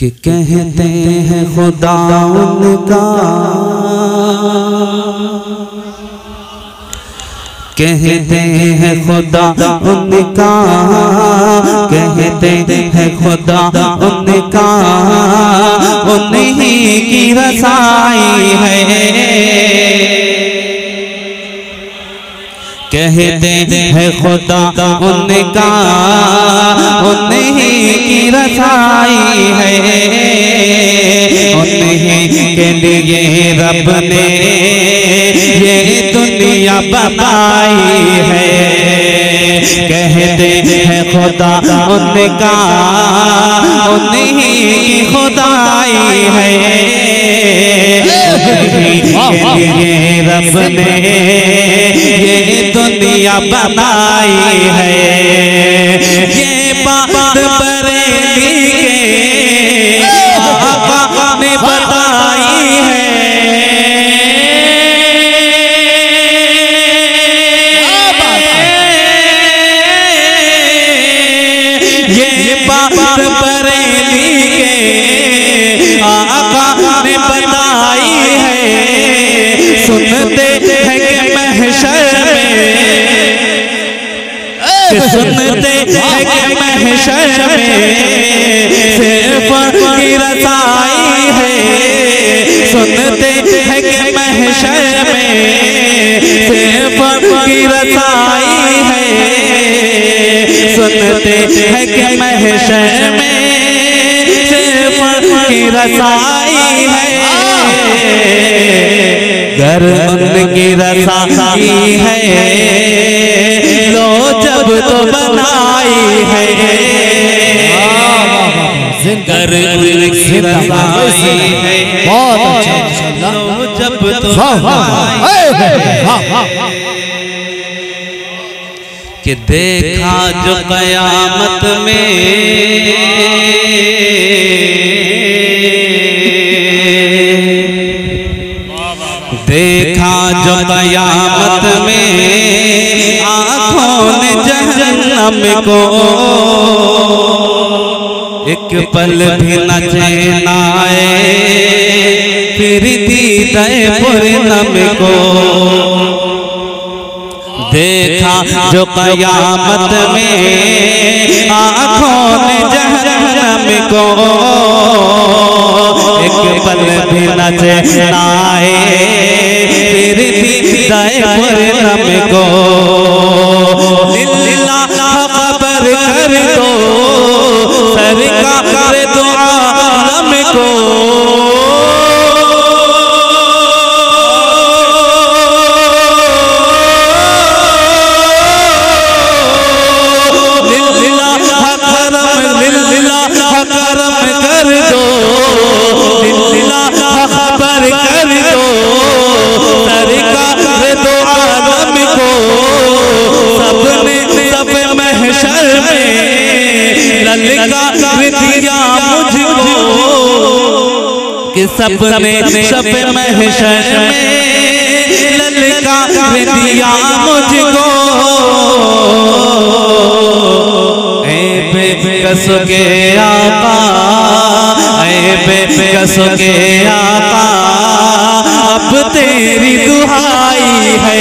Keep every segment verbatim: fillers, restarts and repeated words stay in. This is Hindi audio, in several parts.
कि कहते हैं खुदा उनका, कहते हैं खुदा उनका, कहते हैं खुदा उनका, उन्हीं की रसाई है। कहते हैं खुदा उनका, उन्हीं की रसाई है। उन्हीं के लिए रब ने ये दुनिया बनाई है। कहते हैं खुदा उनका, उन्हीं की खुदाई है। उन्हीं के लिए रब ने ये दुनिया बनाई है। ये बात बरेली के आका ने बताई है। ये बात बरेली के आका ने बताई है। सुनते हैं कि महशर में, सुनते हैं कि महशर में सिर्फ की रसाई है। सुनते हैं कि महशर में सिर्फ की रसाई है। सुनते हैं कि महशर में सिर्फ की रसाई है। घर उनकी रसाई है, लो जब तो बनाई है। घर उनकी रसाई है, बहुत अच्छा, लो जब तो बनाई है। कि देखा जो कयामत में, देखा जो कयामत में आँखों ने जहन्नम को, एक पल भी न चैन आए फिर दीदाए पूर्णम को। देखा जो कयामत में आँखों ने जहन्नम को, एक पल भी न चैन आए फिर दीदाए पूर्णम को। लिल्लाह खबर कर दो सरकार दो आलम को। दिया मुझको कि सपने सब महशर में ललका दिया मुझको। ऐ बेकस के आका, ऐ बेकस के आका, अब तेरी दुहाई है।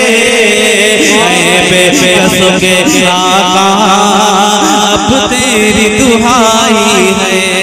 ऐ बेकस के आका, अब तेरी दुहाई है।